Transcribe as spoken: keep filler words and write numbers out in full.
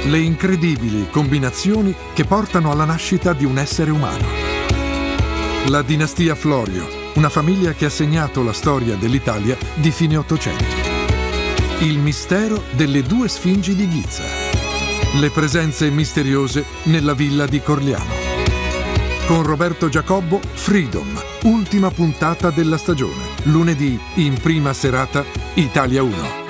Le incredibili combinazioni che portano alla nascita di un essere umano. La dinastia Florio, una famiglia che ha segnato la storia dell'Italia di fine Ottocento. Il mistero delle due sfingi di Giza. Le presenze misteriose nella villa di Corleano. Con Roberto Giacobbo, Freedom, ultima puntata della stagione. Lunedì, in prima serata, Italia uno.